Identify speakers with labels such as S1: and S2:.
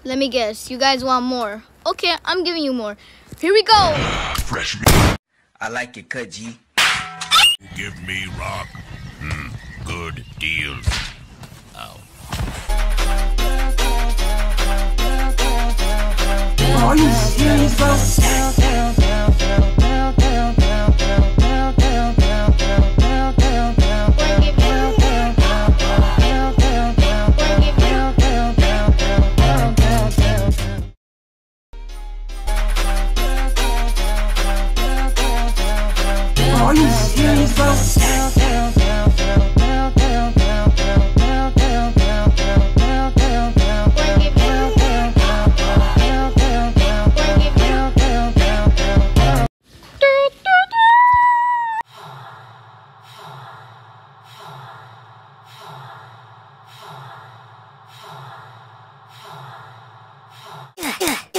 S1: Let me guess. You guys want more? Okay, I'm giving you more. Here we go.
S2: Fresh meat.
S3: I like it cut, G.
S2: Give me rock. Good deal. Ow.
S4: Are you serious, bro? Are you serious, bro?
S1: Yeah.